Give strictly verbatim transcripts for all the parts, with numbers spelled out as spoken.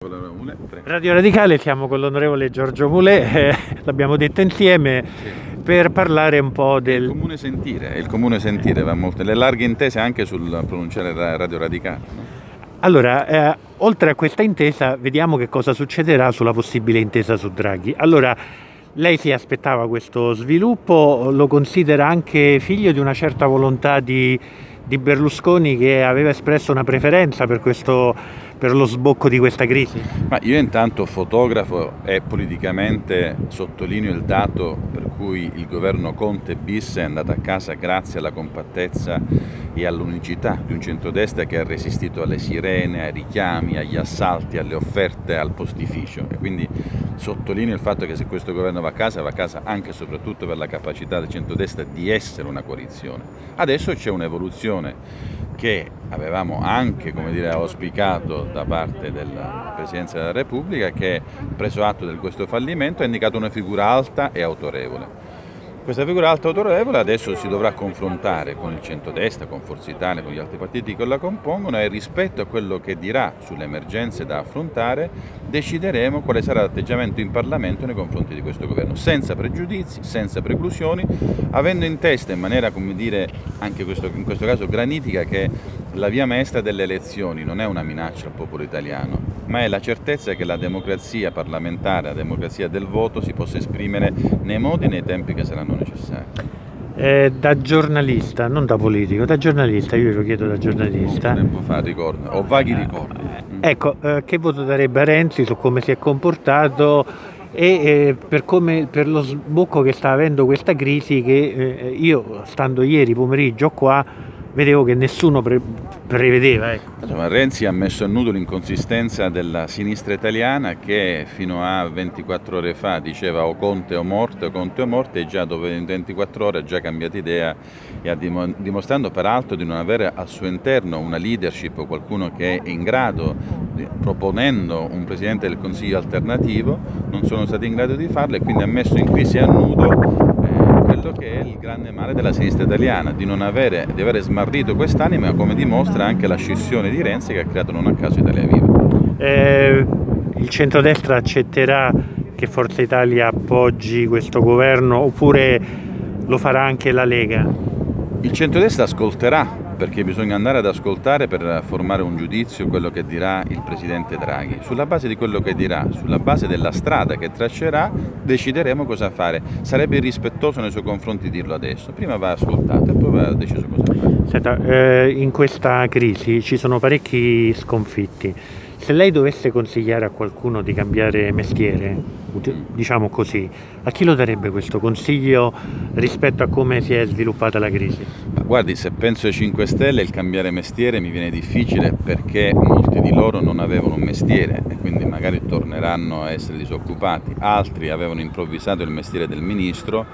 Radio Radicale, siamo con l'onorevole Giorgio Mulè, eh, l'abbiamo detto insieme, sì, per parlare un po' del... Il comune sentire, il comune sentire va molto, le larghe intese anche sul pronunciare Radio Radicale. No? Allora, eh, oltre a questa intesa, vediamo che cosa succederà sulla possibile intesa su Draghi. Allora, lei si aspettava questo sviluppo, lo considera anche figlio di una certa volontà di, di Berlusconi, che aveva espresso una preferenza per questo, per lo sbocco di questa crisi? Ma io intanto fotografo e politicamente sottolineo il dato per cui il governo Conte bis è andato a casa grazie alla compattezza e all'unicità di un centrodestra che ha resistito alle sirene, ai richiami, agli assalti, alle offerte, al postificio. E quindi sottolineo il fatto che se questo governo va a casa, va a casa anche e soprattutto per la capacità del centrodestra di essere una coalizione. Adesso c'è un'evoluzione che avevamo anche, come dire, auspicato da parte della Presidenza della Repubblica, che, preso atto di questo fallimento, ha indicato una figura alta e autorevole. Questa figura alta e autorevole adesso si dovrà confrontare con il centrodestra, con Forza Italia, con gli altri partiti che la compongono, e rispetto a quello che dirà sulle emergenze da affrontare decideremo quale sarà l'atteggiamento in Parlamento nei confronti di questo governo, senza pregiudizi, senza preclusioni, avendo in testa in maniera, come dire, anche questo, in questo caso granitica, che la via maestra delle elezioni non è una minaccia al popolo italiano, ma è la certezza che la democrazia parlamentare, la democrazia del voto si possa esprimere nei modi e nei tempi che saranno necessari. Eh, da giornalista, non da politico, da giornalista, io lo chiedo da giornalista. Molto tempo fa, ricordo, ho vaghi ricordi. Eh, ecco, eh, che voto darebbe a Renzi su come si è comportato e eh, per, come, per lo sbocco che sta avendo questa crisi, che eh, io, stando ieri pomeriggio qua, vedevo che nessuno pre prevedeva. Ecco. Insomma, Renzi ha messo a nudo l'inconsistenza della sinistra italiana, che fino a ventiquattro ore fa diceva o Conte o morte, o Conte o morte, e già dopo ventiquattro ore ha già cambiato idea, e ha dim dimostrando peraltro di non avere al suo interno una leadership o qualcuno che è in grado, di, proponendo un Presidente del Consiglio alternativo, non sono stati in grado di farlo, e quindi ha messo in crisi a nudo quello che è il grande male della sinistra italiana, di non avere, di avere smarrito quest'anima, come dimostra anche la scissione di Renzi, che ha creato non a caso Italia Viva. Eh, il centrodestra accetterà che Forza Italia appoggi questo governo, oppure lo farà anche la Lega? Il centrodestra ascolterà, perché bisogna andare ad ascoltare per formare un giudizio quello che dirà il Presidente Draghi. Sulla base di quello che dirà, sulla base della strada che traccerà, decideremo cosa fare. Sarebbe irrispettoso nei suoi confronti dirlo adesso. Prima va ascoltato e poi va deciso cosa fare. Senta, eh, in questa crisi ci sono parecchi sconfitti. Se lei dovesse consigliare a qualcuno di cambiare mestiere, diciamo così, a chi lo darebbe questo consiglio rispetto a come si è sviluppata la crisi? Ma guardi, se penso ai cinque Stelle, il cambiare mestiere mi viene difficile, perché molti di loro non avevano un mestiere e quindi magari torneranno a essere disoccupati. Altri avevano improvvisato il mestiere del ministro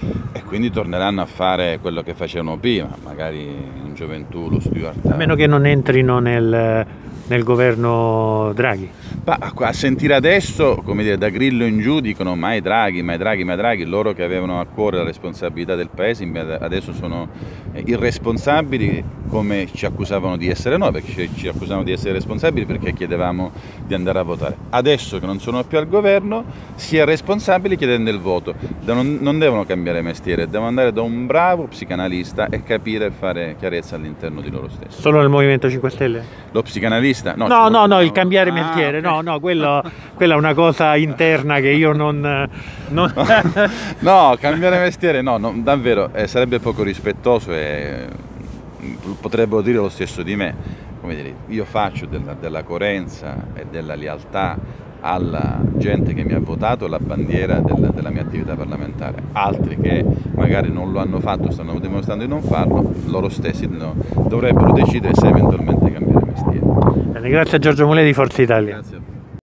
e quindi torneranno a fare quello che facevano prima, magari in gioventù lo Stuart. A meno che non entrino nel... nel governo Draghi. Ma a sentire adesso, come dire, da Grillo in giù dicono mai Draghi, mai Draghi, mai Draghi, loro che avevano a cuore la responsabilità del paese adesso sono irresponsabili, come ci accusavano di essere noi, perché ci accusavano di essere responsabili perché chiedevamo di andare a votare. Adesso che non sono più al governo, si è responsabili chiedendo il voto. Non devono cambiare mestiere, devono andare da un bravo psicanalista e capire e fare chiarezza all'interno di loro stessi. Solo nel Movimento cinque Stelle? Lo psicanalista? No, no, no, no, il cambiare ah, mestiere, okay. no, no, quello, quella è una cosa interna che io non... non... no, cambiare mestiere no, no davvero, eh, sarebbe poco rispettoso e potrebbero dire lo stesso di me. Come dire, io faccio della, della coerenza e della lealtà alla gente che mi ha votato la bandiera della, della mia attività parlamentare. Altri che magari non lo hanno fatto, stanno dimostrando di non farlo, loro stessi no, dovrebbero decidere se eventualmente cambiare mestiere. Bene, grazie a Giorgio Mulè di Forza Italia. Grazie.